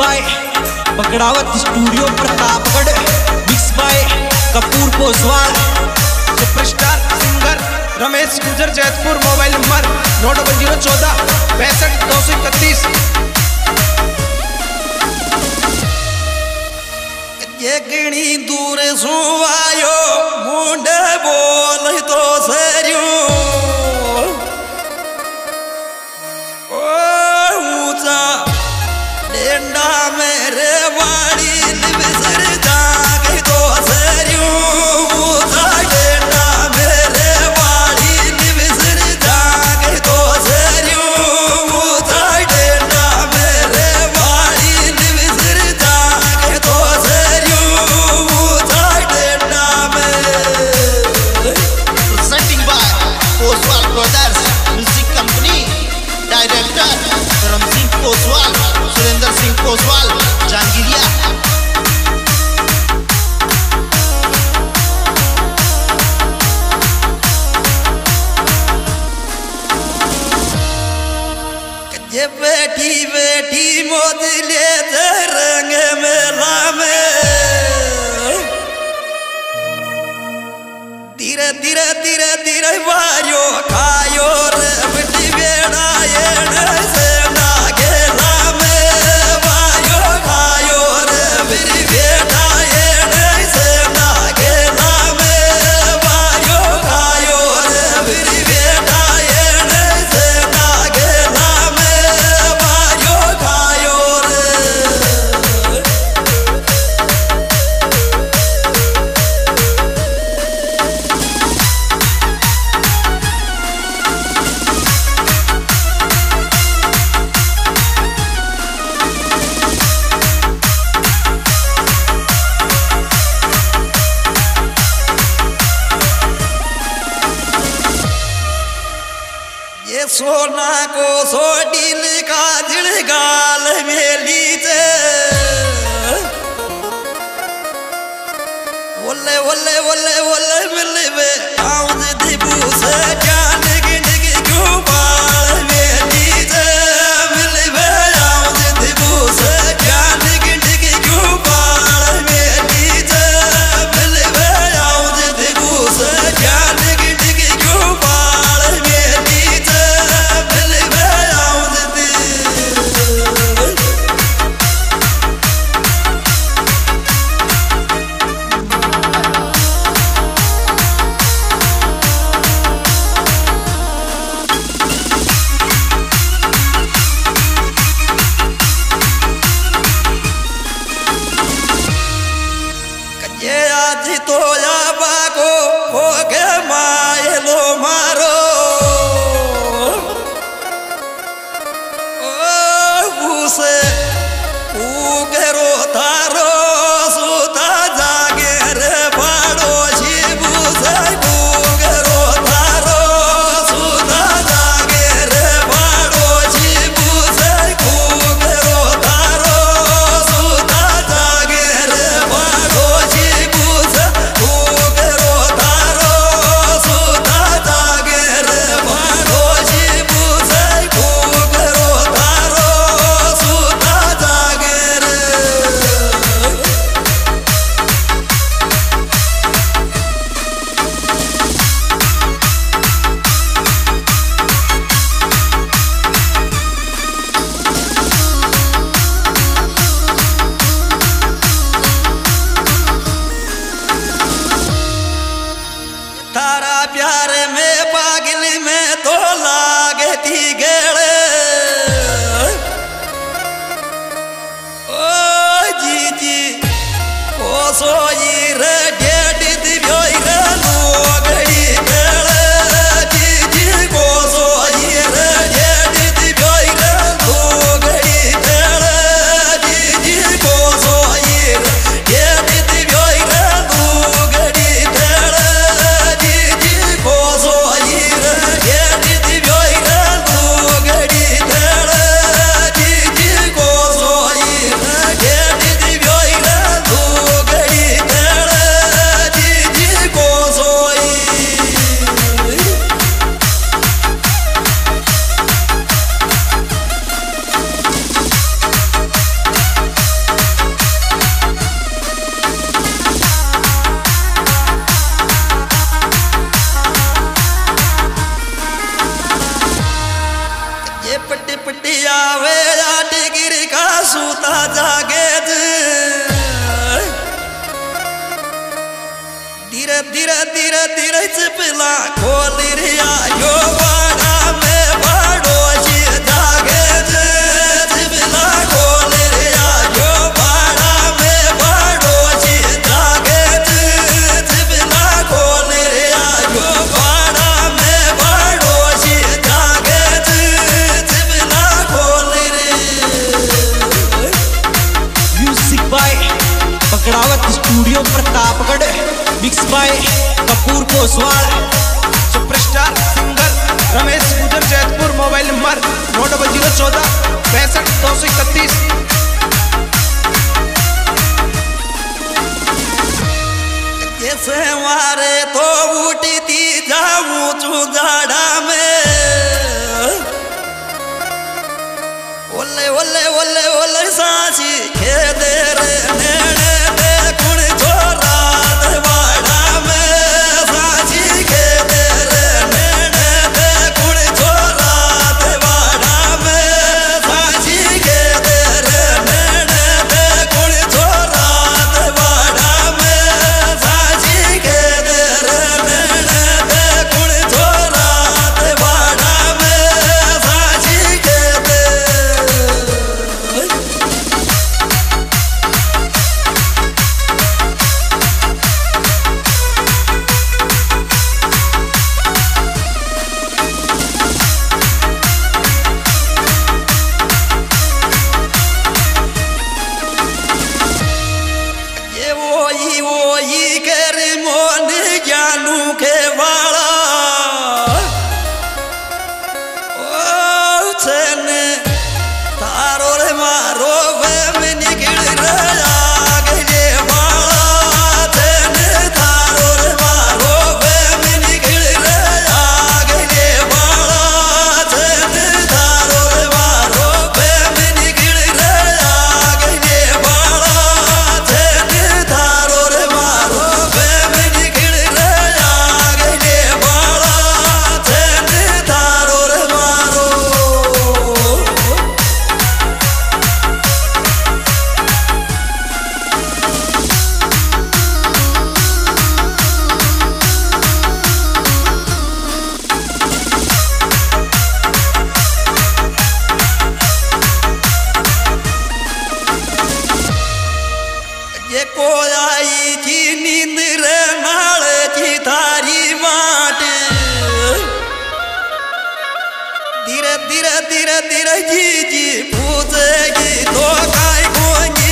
Bye Pakdawat studio Pratapgarh, mix by Kapoor Poswal. Superstar singer Ramesh Gujar, Jaitpur. Mobile number 9014 62 231। घणी दूर सु आयो मुंडे बोल तो सरियो ऊंचा डेंडा मेरे वाड़ी निवसर जागे तो सरियो ऊंचा डेंडा मेरे वाड़ी निवसर जागे तो सरियो ऊंचा डेंडा मेरे वाड़ी निवसर जागे तो सरियो ऊंचा डेंडा में। Presenting by Oswal Brothers Music Company, Director Ram Singh Oswal, Surendra Singh Oswal, Jangiriya। ये बैठी बैठी मोद ले रंग मेला में धीरे धीरे धीरे धीरे वायो खायो रे बेटी बेड़ा ये से ना गेला में वायो खायो रे मेरी बेटा ये से ना गेला में वायो खायो रे मेरी बेटा ये से ना गेला में वायो खायो रे। ये सोना को सोडील का दिल गाल मेली से ओले ओले ओले ओले मिलवे आउज दिबू से जान गिन गिन क्यों बाल मेली से मिलवे आउज दिबू से जान गिन गिन क्यों बाल मेली से मिलवे आउज दिबू से जान गिन गिन क्यों बाल मेली से मिलवे आउज दिबू। आवे टिगिर का सूता जागे धीरे धीरे धीरे धीरे चिपला खोल रिया यो बाड़ा में बाड़ोशी जागे चिपला खोल रिया यो बाड़ा में बाड़ोशी जागे चिपला खोल रिया यो बाड़ा में बाड़ोशी जागे चिपला खोल रे। Music by Pakdawat studio Pratapgarh, mix by Kapoor Koswal, superstar singer Ramesh Gujar Jaitpur. Mobile number 9014 6231। कैसे मारे तो उठी थी जाऊं चुजाड़ा में ओले ओले ओले ओले सासी खेदे रे नेड़े दे कुण छोरा दवाड़ा में सासी खेदे रे नेड़े दे कुण छोरा दवाड़ा में सासी खेदे रे नेड़े दे कुण छोरा दवाड़ा में सासी खेदे रे नेड़े दे कुण छोरा दवाड़ा में सासी खेदे। ये कर मोन जानू के वाला ओ छन तारो रे मारो वे में निकल रहा गए वाला छन तारो रे मारो वे में निकल रहा गए वाला छन तारो रे मारो वे में निकल रहा गए वाला छन तारो रे मारो वे में निकल रहा गए वाला छन तारो रे मारो। ये को आई जी नींद रे नाल जी थारी बाट धीरे धीरे धीरे धीरे जी जी पूछेगी तो काय कोई